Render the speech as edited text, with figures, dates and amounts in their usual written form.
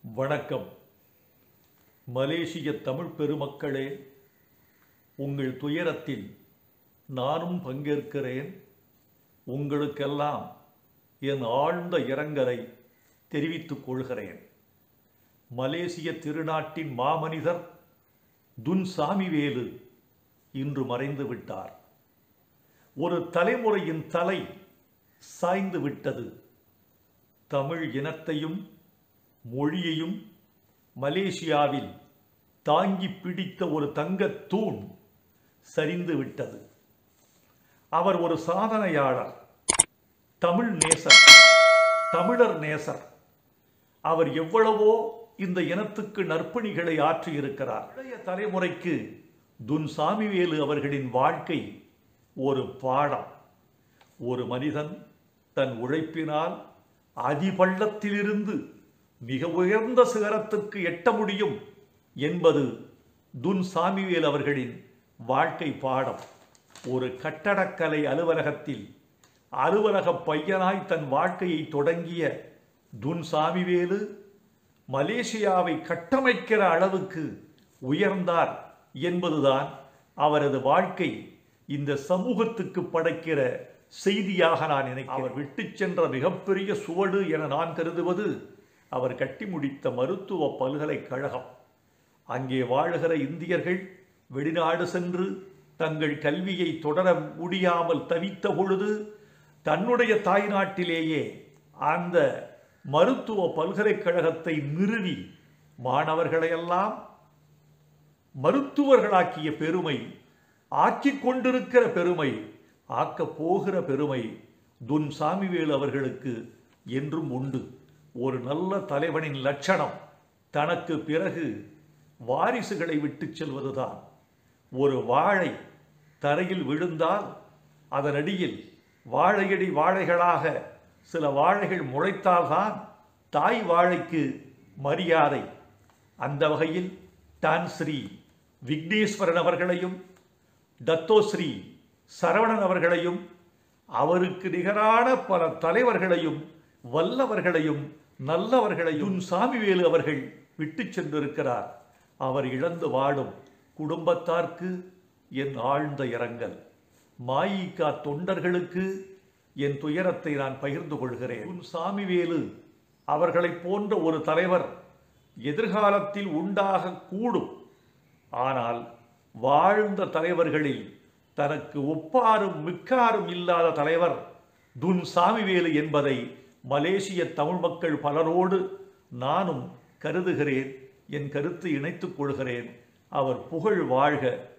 வணக்கம். மலேசிய தமிழ் பெருமக்களே, உங்கள் துயரத்தில் நானும் பங்கேற்கிறேன். உங்களுக்கெல்லாம் என் ஆழ்ந்த இரங்கலை தெரிவித்துக் கொள்கிறேன். மலேசிய திருநாட்டின் மாமனிதர் துன் சாமிவேலு இன்று மறைந்து விட்டார். ஒரு தலைமுறையின் தலை சாய்ந்து விட்டது. தமிழ் இனத்தையும் மொழியையும் மலேசியாவில் தாங்கி பிடித்த ஒரு தங்கத் தூண் சரிந்து விட்டது. அவர் ஒரு சாதனையாளர், தமிழ் நேசர், தமிழர் நேசர். அவர் எவ்வளவோ இந்த இனத்துக்கு நற்பணிகளை ஆற்றியிருக்கிறார். இளைய தலைமுறைக்கு துன் சாமிவேலு அவர்களின் வாழ்க்கை ஒரு பாடம். ஒரு மனிதன் தன் உழைப்பினால் அதிபள்ளத்திலிருந்து மிக உயர்ந்த சிகரத்துக்கு எட்ட முடியும் என்பது துன் சாமிவேல் அவர்களின் வாழ்க்கை பாடம். ஒரு கட்டடக்கலை அலுவலகத்தில் அலுவலக பையனாய் தன் வாழ்க்கையை தொடங்கிய துன் சாமிவேலு மலேசியாவை கட்டமைக்கிற அளவுக்கு உயர்ந்தார் என்பதுதான் அவரது வாழ்க்கை இந்த சமூகத்துக்கு படைக்கிற செய்தியாக நான் நினைக்கிறேன். அவர் விட்டு சென்ற மிகப்பெரிய சுவடு என நான் கருதுவது அவர் கட்டி முடித்த மருத்துவ பல்கலைக்கழகம். அங்கே வாழுகிற இந்தியர்கள் வெளிநாடு சென்று தங்கள் கல்வியை தொடர முடியாமல் தவித்த பொழுது தன்னுடைய தாய்நாட்டிலேயே அந்த மருத்துவ பல்கலைக்கழகத்தை நிறுவி மாணவர்களையெல்லாம் மருத்துவர்களாக்கிய பெருமை, ஆக்கிக் கொண்டிருக்கிற பெருமை, ஆக்கப் போகிற பெருமை துன் சாமிவேலு அவர்களுக்கு என்றும் உண்டு. ஒரு நல்ல தலைவனின் லட்சணம் தனக்கு பிறகு வாரிசுகளை விட்டு செல்வதுதான். ஒரு வாழை தரையில் விழுந்தால் அதனடியில் வாழையடி வாழைகளாக சில வாழைகள் முளைத்தால்தான் தாய் வாழைக்கு மரியாதை. அந்த வகையில் டான் ஸ்ரீ விக்னேஸ்வரன் அவர்களையும் டத்தோஸ்ரீ சரவணன் அவர்களையும் அவருக்கு நிகரான பல தலைவர்களையும் வல்லவர்களையும் நல்லவர்களையும் சாமிவேலு அவர்கள் விட்டு சென்றிருக்கிறார். அவர் இழந்து வாடும் குடும்பத்தார்க்கு என் ஆழ்ந்த இரங்கல். மாயிகா தொண்டர்களுக்கு என் துயரத்தை நான் பகிர்ந்து கொள்கிறேன். சாமிவேலு அவர்களை போன்ற ஒரு தலைவர் எதிர்காலத்தில் உண்டாக கூடும். ஆனால் வாழ்ந்த தலைவர்களில் தனக்கு ஒப்பாரும் மிக்காரும் இல்லாத தலைவர் துன் சாமிவேலு என்பதை மலேசிய தமிழ் மக்கள் பலரோடு நானும் கருதுகிறேன். என் கருத்து இணைத்துக் கொள்கிறேன். அவர் புகழ் வாழ்க.